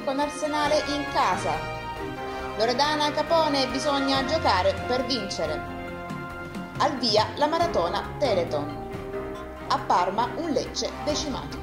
con Arsenale in casa. Loredana Capone, bisogna giocare per vincere. Al via la maratona Teleton. A Parma un Lecce decimato.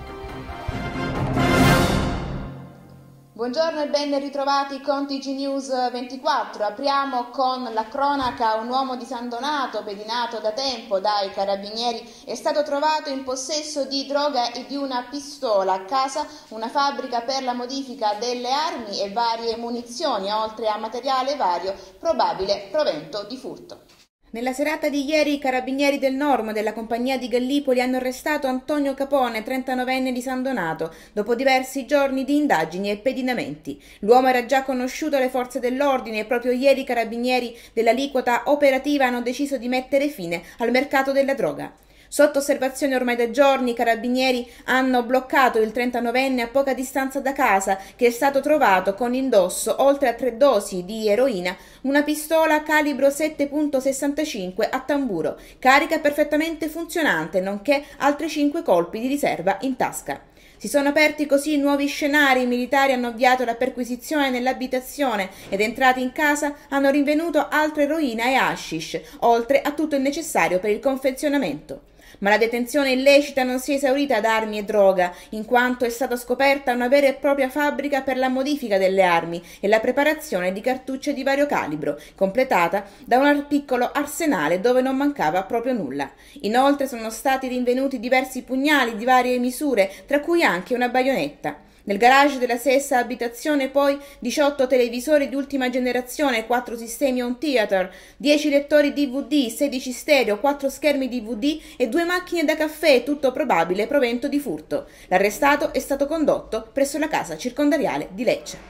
Buongiorno e ben ritrovati con TG News 24. Apriamo con la cronaca. Un uomo di San Donato, pedinato da tempo dai carabinieri, è stato trovato in possesso di droga e di una pistola. A casa una fabbrica per la modifica delle armi e varie munizioni, oltre a materiale vario, probabile provento di furto. Nella serata di ieri i carabinieri del Normo della compagnia di Gallipoli hanno arrestato Antonio Capone, 39enne di San Donato, dopo diversi giorni di indagini e pedinamenti. L'uomo era già conosciuto alle forze dell'ordine e proprio ieri i carabinieri dell'aliquota operativa hanno deciso di mettere fine al mercato della droga. Sotto osservazione ormai da giorni, i carabinieri hanno bloccato il 39enne a poca distanza da casa, che è stato trovato con indosso, oltre a 3 dosi di eroina, una pistola calibro 7.65 a tamburo, carica perfettamente funzionante, nonché altri 5 colpi di riserva in tasca. Si sono aperti così nuovi scenari, i militari hanno avviato la perquisizione nell'abitazione ed entrati in casa hanno rinvenuto altra eroina e hashish, oltre a tutto il necessario per il confezionamento. Ma la detenzione illecita non si è esaurita ad armi e droga, in quanto è stata scoperta una vera e propria fabbrica per la modifica delle armi e la preparazione di cartucce di vario calibro, completata da un piccolo arsenale dove non mancava proprio nulla. Inoltre sono stati rinvenuti diversi pugnali di varie misure, tra cui anche una baionetta. Nel garage della stessa abitazione poi 18 televisori di ultima generazione, 4 sistemi home theater, 10 lettori DVD, 16 stereo, 4 schermi DVD e 2 macchine da caffè, tutto probabile provento di furto. L'arrestato è stato condotto presso la casa circondariale di Lecce.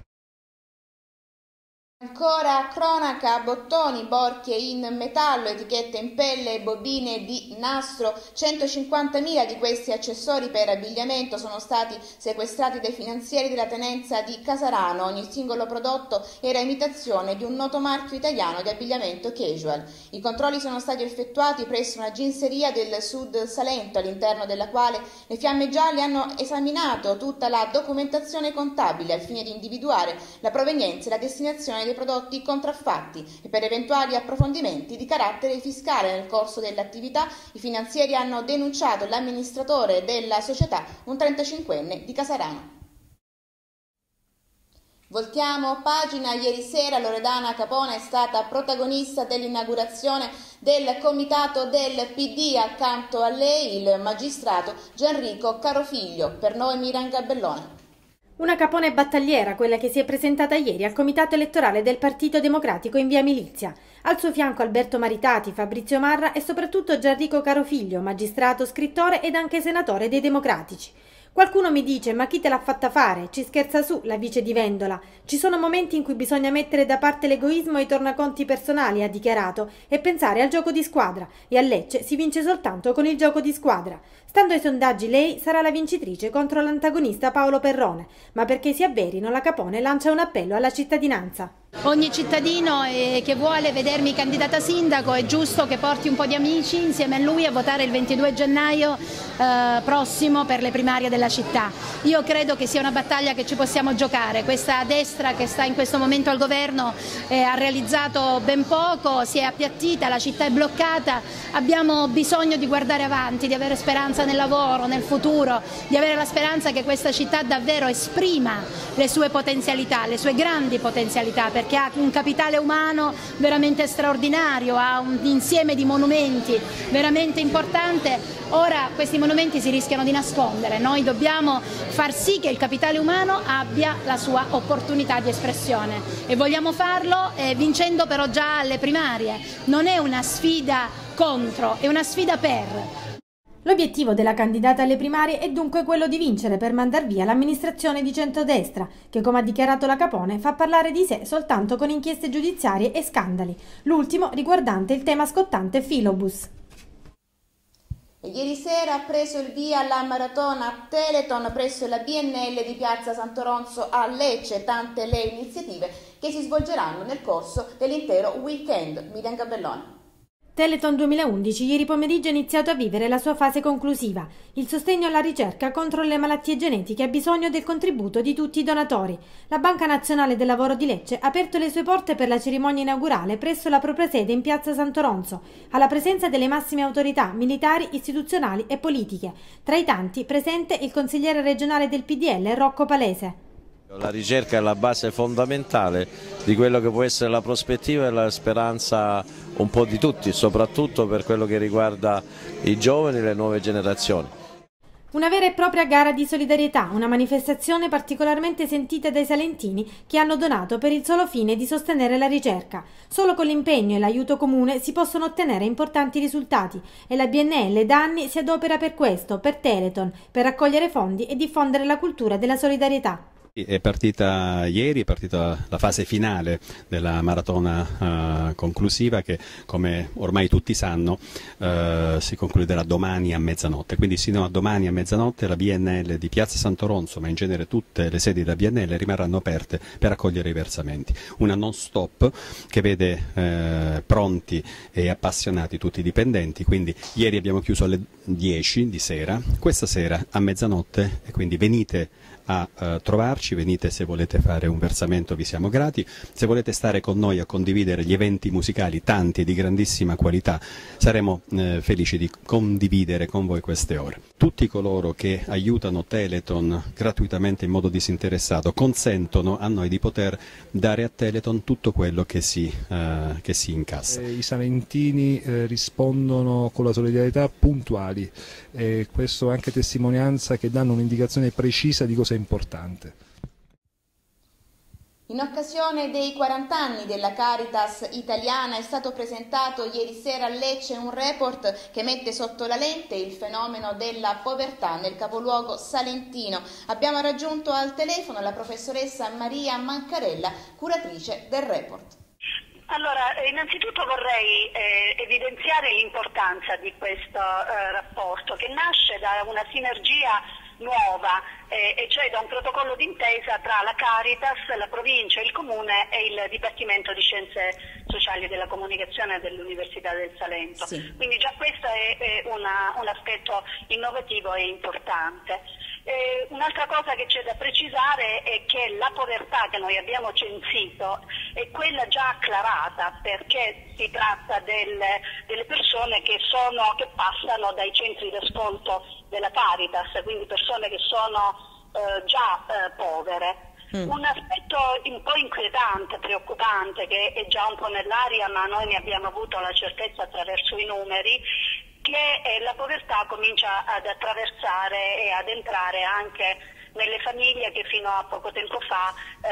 Ancora cronaca, bottoni, borchie in metallo, etichette in pelle e bobine di nastro. 150.000 di questi accessori per abbigliamento sono stati sequestrati dai finanzieri della tenenza di Casarano. Ogni singolo prodotto era imitazione di un noto marchio italiano di abbigliamento casual. I controlli sono stati effettuati presso una ginseria del Sud Salento, all'interno della quale le Fiamme Gialle hanno esaminato tutta la documentazione contabile al fine di individuare la provenienza e la destinazione dei prodotti contraffatti e per eventuali approfondimenti di carattere fiscale. Nel corso dell'attività i finanzieri hanno denunciato l'amministratore della società, un 35enne di Casarano. Voltiamo pagina. Ieri sera Loredana Capone è stata protagonista dell'inaugurazione del comitato del PD. Accanto a lei il magistrato Gianrico Carofiglio. Per noi Miriam Gabellone. Una Capone battagliera, quella che si è presentata ieri al comitato elettorale del Partito Democratico in via Milizia. Al suo fianco Alberto Maritati, Fabrizio Marra e soprattutto Gianrico Carofiglio, magistrato, scrittore ed anche senatore dei Democratici. Qualcuno mi dice: ma chi te l'ha fatta fare? Ci scherza su la vice di Vendola. Ci sono momenti in cui bisogna mettere da parte l'egoismo e i tornaconti personali, ha dichiarato, e pensare al gioco di squadra. E a Lecce si vince soltanto con il gioco di squadra. Stando ai sondaggi lei sarà la vincitrice contro l'antagonista Paolo Perrone, ma perché si avverino la Capone lancia un appello alla cittadinanza. Ogni cittadino che vuole vedermi candidata sindaco è giusto che porti un po' di amici insieme a lui a votare il 22 gennaio prossimo per le primarie della città. Io credo che sia una battaglia che ci possiamo giocare. Questa destra che sta in questo momento al governo ha realizzato ben poco, si è appiattita, la città è bloccata. Abbiamo bisogno di guardare avanti, di avere speranza nel lavoro, nel futuro, di avere la speranza che questa città davvero esprima le sue potenzialità, le sue grandi potenzialità, perché ha un capitale umano veramente straordinario, ha un insieme di monumenti veramente importante. Ora questi monumenti si rischiano di nascondere, noi dobbiamo far sì che il capitale umano abbia la sua opportunità di espressione e vogliamo farlo vincendo però già alle primarie. Non è una sfida contro, è una sfida per. L'obiettivo della candidata alle primarie è dunque quello di vincere per mandar via l'amministrazione di centrodestra, che, come ha dichiarato la Capone, fa parlare di sé soltanto con inchieste giudiziarie e scandali, l'ultimo riguardante il tema scottante Filobus. Ieri sera ha preso il via la maratona Teleton presso la BNL di Piazza Sant'Oronzo a Lecce, tante le iniziative che si svolgeranno nel corso dell'intero weekend. Miriam Gabellone. Telethon 2011 ieri pomeriggio ha iniziato a vivere la sua fase conclusiva. Il sostegno alla ricerca contro le malattie genetiche ha bisogno del contributo di tutti i donatori. La Banca Nazionale del Lavoro di Lecce ha aperto le sue porte per la cerimonia inaugurale presso la propria sede in piazza Sant'Oronzo, alla presenza delle massime autorità militari, istituzionali e politiche. Tra i tanti presente il consigliere regionale del PDL Rocco Palese. La ricerca è la base fondamentale di quello che può essere la prospettiva e la speranza un po' di tutti, soprattutto per quello che riguarda i giovani e le nuove generazioni. Una vera e propria gara di solidarietà, una manifestazione particolarmente sentita dai salentini che hanno donato per il solo fine di sostenere la ricerca. Solo con l'impegno e l'aiuto comune si possono ottenere importanti risultati e la BNL da anni si adopera per questo, per Telethon, per raccogliere fondi e diffondere la cultura della solidarietà. È partita ieri, è partita la fase finale della maratona conclusiva che, come ormai tutti sanno, si concluderà domani a mezzanotte. Quindi sino a domani a mezzanotte la BNL di Piazza Sant'Oronzo, ma in genere tutte le sedi della BNL rimarranno aperte per accogliere i versamenti. Una non stop che vede pronti e appassionati tutti i dipendenti, quindi ieri abbiamo chiuso alle 10 di sera, questa sera a mezzanotte, e quindi venite a trovarci, venite se volete fare un versamento, vi siamo grati, se volete stare con noi a condividere gli eventi musicali, tanti e di grandissima qualità, saremo felici di condividere con voi queste ore. Tutti coloro che aiutano Telethon gratuitamente in modo disinteressato consentono a noi di poter dare a Telethon tutto quello che si incassa. I salentini rispondono con la solidarietà puntuali, questo è anche testimonianza che danno un'indicazione precisa di cosa è importante. In occasione dei 40 anni della Caritas italiana è stato presentato ieri sera a Lecce un report che mette sotto la lente il fenomeno della povertà nel capoluogo salentino. Abbiamo raggiunto al telefono la professoressa Maria Mancarella, curatrice del report. Allora, innanzitutto vorrei evidenziare l'importanza di questo rapporto che nasce da una sinergia nuova, e cioè da un protocollo d'intesa tra la Caritas, la provincia, il comune e il Dipartimento di Scienze Sociali e della Comunicazione dell'Università del Salento. Sì. Quindi già questo è un aspetto innovativo e importante. Un'altra cosa che c'è da precisare è che la povertà che noi abbiamo censito è quella già acclarata, perché si tratta delle persone che passano dai centri d'ascolto della Caritas, quindi persone che sono già povere. Un aspetto un po' inquietante, preoccupante, che è già un po' nell'aria, ma noi ne abbiamo avuto la certezza attraverso i numeri, che la povertà comincia ad attraversare e ad entrare anche nelle famiglie che fino a poco tempo fa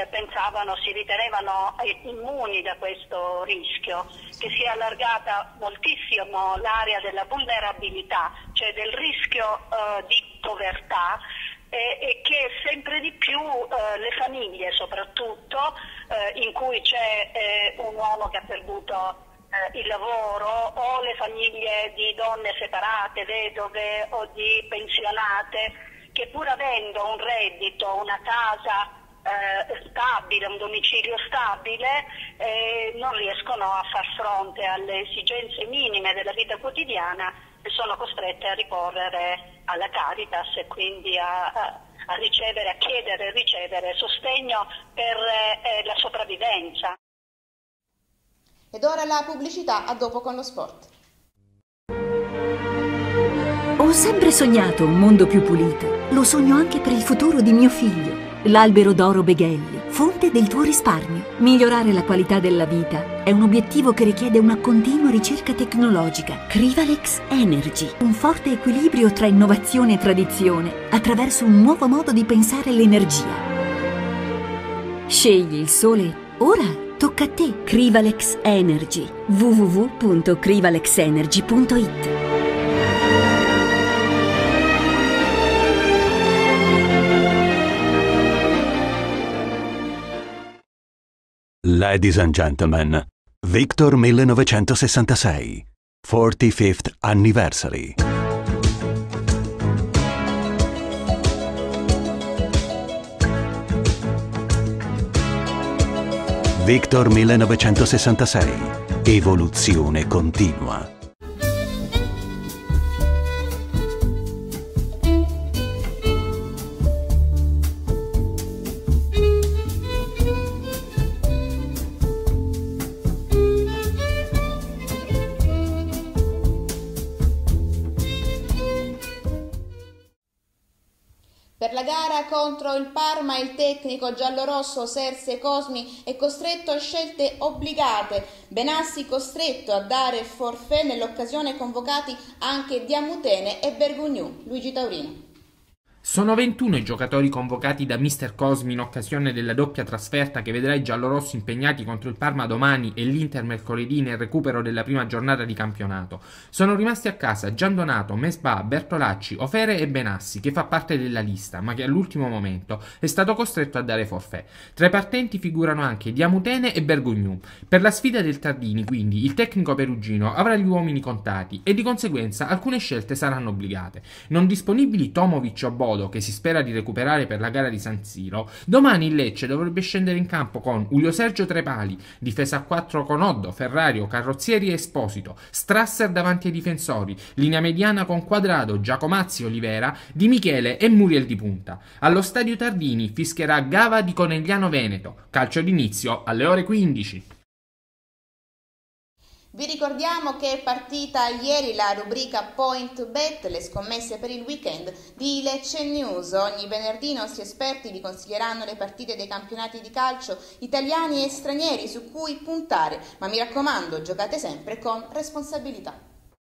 si ritenevano immuni da questo rischio, che si è allargata moltissimo l'area della vulnerabilità, cioè del rischio di povertà, e che sempre di più le famiglie soprattutto, in cui c'è un uomo che ha perduto il lavoro, o le famiglie di donne separate, vedove o di pensionate, che pur avendo un reddito, una casa stabile, un domicilio stabile, non riescono a far fronte alle esigenze minime della vita quotidiana e sono costrette a ricorrere alla Caritas e quindi a chiedere e ricevere sostegno per la sopravvivenza. Ed ora la pubblicità, a dopo con lo sport. Ho sempre sognato un mondo più pulito. Lo sogno anche per il futuro di mio figlio. L'albero d'oro Beghelli, fonte del tuo risparmio. Migliorare la qualità della vita è un obiettivo che richiede una continua ricerca tecnologica. Crivalex Energy, un forte equilibrio tra innovazione e tradizione attraverso un nuovo modo di pensare l'energia. Scegli il sole ora. Tocca a te. Crivalex Energy. www.crivalexenergy.it. Ladies and gentlemen, Victor 1966, 45th Anniversary. Victor 1966, evoluzione continua. Per la gara contro il Parma il tecnico giallorosso Serse Cosmi è costretto a scelte obbligate. Benassi costretto a dare forfait, nell'occasione convocati anche Diamutene e Bergugnu. Luigi Taurino. Sono 21 i giocatori convocati da mister Cosmi in occasione della doppia trasferta che vedrà i giallorossi impegnati contro il Parma domani e l'Inter mercoledì nel recupero della prima giornata di campionato. Sono rimasti a casa Giandonato, Mesbah, Bertolacci, Ofere e Benassi, che fa parte della lista ma che all'ultimo momento è stato costretto a dare forfait. Tra i partenti figurano anche Diamutene e Bergugnu. Per la sfida del Tardini, quindi, il tecnico perugino avrà gli uomini contati e di conseguenza alcune scelte saranno obbligate. Non disponibili Tomovic o Bodo, che si spera di recuperare per la gara di San Siro, domani il Lecce dovrebbe scendere in campo con Julio Sergio Trepali, difesa a 4 con Oddo, Ferrario, Carrozzieri e Esposito, Strasser davanti ai difensori, linea mediana con Quadrado, Giacomazzi, Olivera, Di Michele e Muriel di punta. Allo stadio Tardini fischierà Gava di Conegliano Veneto, calcio d'inizio alle ore 15. Vi ricordiamo che è partita ieri la rubrica Point Bet, le scommesse per il weekend di Lecce News. Ogni venerdì i nostri esperti vi consiglieranno le partite dei campionati di calcio italiani e stranieri su cui puntare, ma mi raccomando, giocate sempre con responsabilità.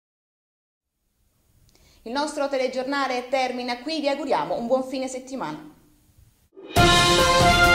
Il nostro telegiornale termina qui, vi auguriamo un buon fine settimana.